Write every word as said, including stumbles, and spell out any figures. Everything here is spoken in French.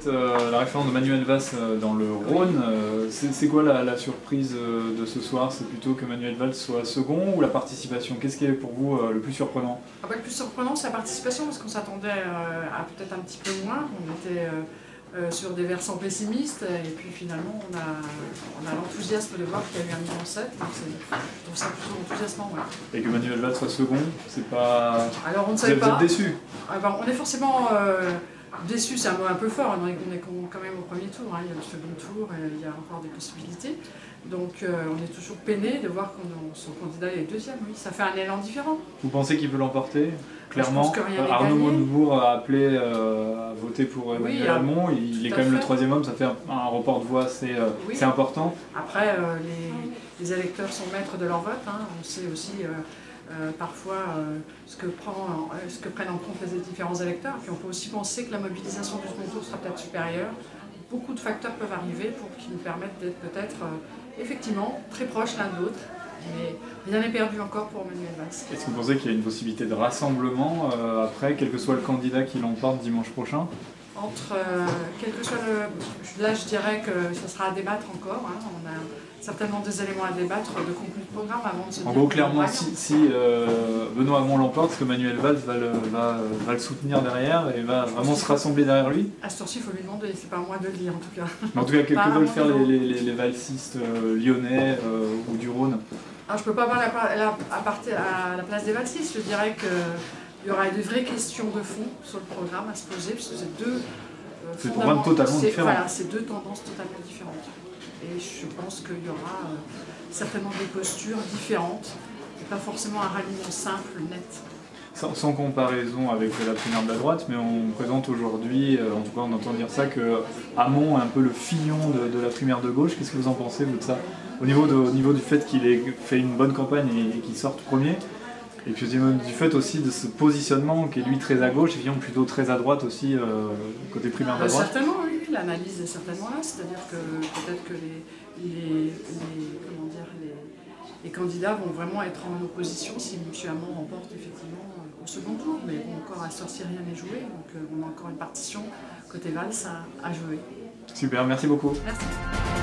êtes euh, la référente de Manuel Valls euh, dans le Rhône. Euh, c'est quoi la, la surprise euh, de ce soir? C'est plutôt que Manuel Valls soit second ou la participation? Qu'est-ce qui est pour vous euh, le plus surprenant? Ah bah, le plus surprenant, c'est la participation, parce qu'on s'attendait euh, à peut-être un petit peu moins. On était euh, euh, sur des versants pessimistes, et puis finalement, on a, on a l'enthousiasme de voir qu'il y a eu un million sept. Donc je trouve ça plutôt enthousiasmant. Ouais. Et que Manuel Valls soit second, c'est pas... Alors on ne vous savait êtes, pas. Vous êtes déçu? Ah bah, on est forcément euh, déçu, c'est un mot un peu fort. On est, on est quand même au premier tour. Hein. Il y a le second tour, et il y a encore des possibilités. Donc euh, on est toujours peiné de voir que son candidat est deuxième. Oui, ça fait un élan différent. Vous pensez qu'il peut l'emporter? Clairement, je pense que rien n'est Arnaud gagné. Montebourg a appelé euh, à voter pour Emmanuel Oui, Hamon. Il est quand même fait. le troisième homme, ça fait un, un report de voix assez euh, oui. important. Après, euh, les, les électeurs sont maîtres de leur vote. Hein. On sait aussi euh, euh, parfois euh, ce, que prend, euh, ce que prennent en compte les différents électeurs. Puis on peut aussi penser que la mobilisation du second tour sera peut-être supérieure. Beaucoup de facteurs peuvent arriver pour qui nous permettent d'être peut-être euh, effectivement très proches l'un de l'autre. Mais rien n'est perdu encore pour Manuel Valls. Est-ce que vous pensez qu'il y a une possibilité de rassemblement euh, après, quel que soit le candidat qui l'emporte dimanche prochain? Entre, euh, quel que soit le... Là, je dirais que ce sera à débattre encore. Hein. On a certainement des éléments à débattre de contenu de programme avant de se dire... En gros, clairement, si, si euh, Benoît Hamon l'emporte, est-ce que Manuel Valls va le, va, va le soutenir derrière et va vraiment se rassembler derrière lui? À ce tour-ci, il faut lui demander, c'est pas à moi de le dire en tout cas. Mais en tout cas, que, que veulent faire les, les, les valsistes euh, lyonnais euh, ou du Rhône? Alors, je ne peux pas parler à la, à, partir, à la place des valsistes. Je dirais qu'il y aura des vraies questions de fond sur le programme à se poser, parce que c'est deux... Euh, c'est programmes totalement différents. Voilà, c'est deux tendances totalement différentes. Et je pense qu'il y aura euh, certainement des postures différentes, et pas forcément un ralliement simple, net. Sans, sans comparaison avec la primaire de la droite, mais on présente aujourd'hui, euh, en tout cas on entend dire ça, que Hamon est un peu le filon de, de la primaire de gauche. Qu'est-ce que vous en pensez, vous, de ça? Au niveau, de, au niveau du fait qu'il ait fait une bonne campagne et, et qu'il sorte premier, et puis du fait aussi de ce positionnement qui est lui très à gauche et finalement plutôt très à droite aussi, euh, côté primaire de la droite. Certainement, oui, l'analyse est certainement là, c'est-à-dire que peut-être que les, les, les, comment dire, les, les candidats vont vraiment être en opposition si M. Hamon remporte effectivement au second tour, mais bon, encore à sortir rien n'est joué, donc on a encore une partition côté Valls à, à jouer. Super, merci beaucoup. Merci.